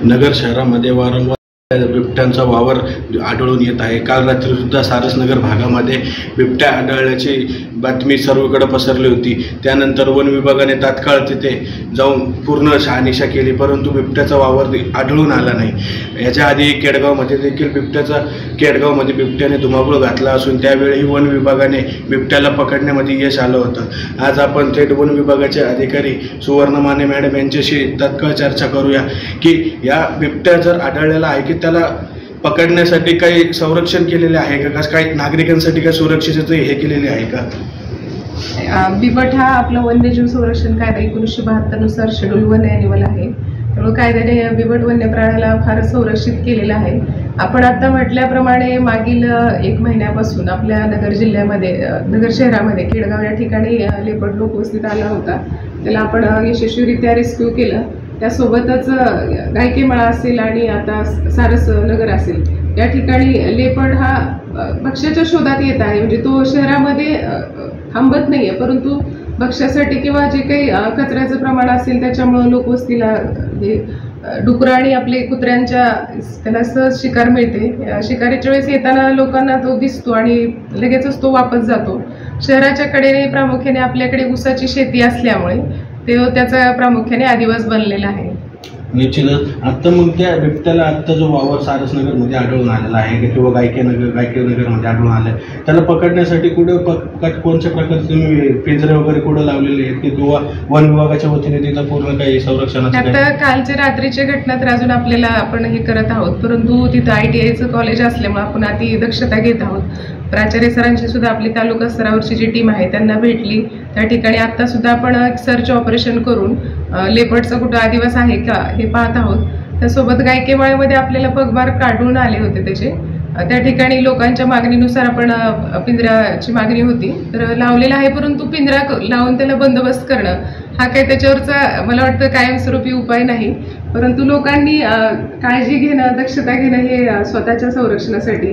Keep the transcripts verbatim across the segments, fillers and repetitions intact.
नगर शहरामध्ये वारंवार बिबट्यांचा वावर आढळून येत आहे। काल रात्री सुद्धा सारसनगर भागामध्ये बिबट्या आढळल्याची बातमी सर्वकडे पसरली होती। त्यानंतर वन विभागाने तात्काळ तिथे जाऊन पूर्ण शहानिशा केली, परंतु बिबट्याचा वावर आढळून आला नाही। याच्या आधी केडगावमध्ये देखील बिबट्याचा केडगावमध्ये बिबट्याने धुमाकूळ घातला असून त्यावेळी वन विभागाने बिबट्याला पकडण्यामध्ये यश आलं होतं। आज आपण थेट वन विभागाचे अधिकारी सुवर्ण माने मॅडम यांच्याशी तात्काळ चर्चा करूया की या बिबट्या जर आढळलेला आहे की त्याला पकडण्यासाठी काही संरक्षण केलेले आहे का, काही नागरिकांसाठी काही सुरक्षेचे हे केलेले आहे का? बिबट हा आपला वन्यजीव संरक्षण कायदा एकोणीसशे बहात्तर नुसार शेड्यूल वन ॲनिमल आहे। त्यामुळे कायद्याने बिबट वन्य प्राण्याला फार संरक्षित केलेलं आहे। आपण आता म्हटल्याप्रमाणे मागील एक महिन्यापासून आपल्या नगर जिल्ह्यामध्ये नगर शहरामध्ये केडगाव या ठिकाणी लेपर्ड लोक उपस्थित आला होता। त्याला आपण यशस्वीरित्या रेस्क्यू केलं। त्यासोबतच गायकेमाळा असेल आणि आता सारस नगर असेल या ठिकाणी लेपर्ड हा भक्ष्याच्या शोधात येत आहे। म्हणजे तो शहरामध्ये थांबत नाही आहे, परंतु भक्ष्यासाठी किंवा जे काही कचऱ्याचं प्रमाण असेल त्याच्यामुळे लोकवस्तीला जे डुकरं आणि आपले कुत्र्यांच्या त्याला सहज शिकार मिळते। शिकारीच्या वेळेस येताना लोकांना तो दिसतो आणि लगेचच तो वापस जातो। शहराच्या कडेने प्रामुख्याने आपल्याकडे ऊसाची शेती असल्यामुळे ते त्याचा प्रामुख्याने आदिवास बनलेला आहे। निश्चितच आता मग त्या बिबट्याला आत्ता जो वावर सारसनगरमध्ये आढळून आलेला आहे किंवा गायकेनगर गायकेनगरमध्ये आढळून आलं आहे, त्याला पकडण्यासाठी कुठे कोणत्या प्रकारचे तुम्ही पिंजरे वगैरे कुठं लावलेले आहेत की किंवा वन विभागाच्या वतीने तिथं पूर्ण काही संरक्षणाचं? आता कालच्या रात्रीच्या घटना तर अजून आपल्याला आपण हे करत आहोत, परंतु तिथं आय टी आयचं कॉलेज असल्यामुळे आपण अति दक्षता घेत आहोत। प्राचार्य सरांची सुद्धा आपली तालुका स्तरावरची जी टीम आहे त्यांना भेटली। त्या ठिकाणी आता सुद्धा आपण सर्च ऑपरेशन करून लेपर्डचा कुठं आदिवास आहे का हे पाहत आहोत। त्यासोबत गायकेमाळ्यामध्ये आपल्याला पगबार काढून आले होते त्याचे, त्या ठिकाणी लोकांच्या मागणीनुसार आपण पिंजऱ्याची मागणी होती तर लावलेला आहे, परंतु पिंजरा लावून त्याला बंदोबस्त करणं हा काही त्याच्यावरचा मला वाटतं कायमस्वरूपी उपाय नाही, परंतु लोकांनी काळजी घेणं दक्षता घेणं हे स्वतःच्या संरक्षणासाठी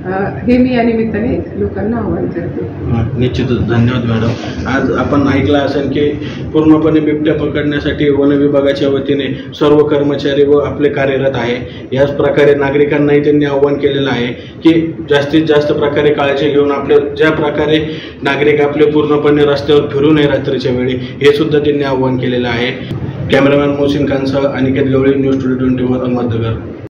हे मी या निमित्ताने लोकांना आवाहन करते। निश्चितच धन्यवाद मॅडम। आज आपण ऐकलं असेल की पूर्णपणे बिबट्या पकडण्यासाठी वन विभागाच्या वतीने सर्व कर्मचारी व आपले कार्यरत आहे। याच प्रकारे नागरिकांनाही त्यांनी आवाहन केलेलं आहे की जास्तीत जास्त प्रकारे काळजी घेऊन आपले ज्या प्रकारे नागरिक आपले पूर्णपणे रस्त्यावर फिरू नये रात्रीच्या वेळी हे सुद्धा त्यांनी आवाहन केलेलं आहे। कॅमेरामॅन मोहसिन खानसह Aniket Gawali, news today twenty one Ahmednagar.